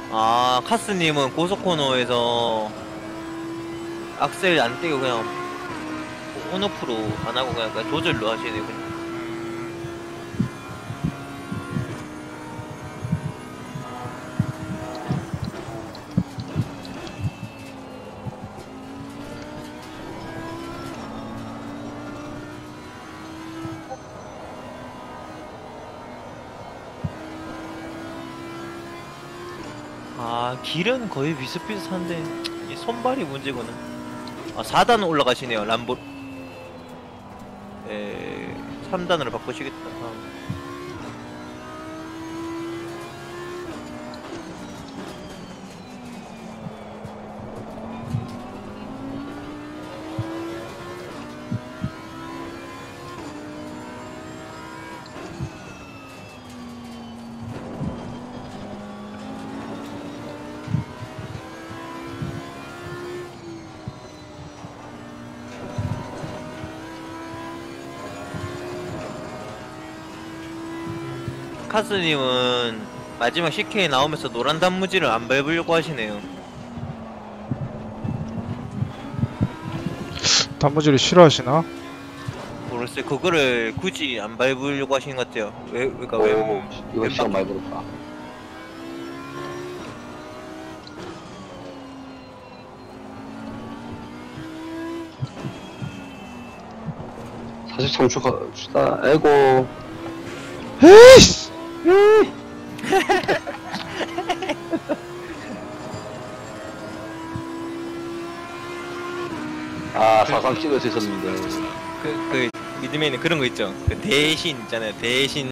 아, 카스님은 고속 코너에서 악셀 안 떼고 그냥 온오프로 안 하고 그냥 조절로 하시네요. 그냥. 아, 길은 거의 비슷비슷한데 이 손발이 문제구나. 아, 4단 올라가시네요. 람보. 3단으로 바꾸시겠다. 카스님은 마지막 CK 나오면서 노란 단무지를 안 밟으려고 하시네요. 단무지를 싫어하시나? 모르겠어요. 그거를 굳이 안 밟으려고 하시는 것 같아요. 왜, 그러니까 왜, 오, 이거 시간 많이 들었다. 사실 청축합시다. 아이고. 에이씨! 아, 사상 찍을 수 있었는데. 미드맨에 그런 거 있죠. 그 대신 있잖아요. 대신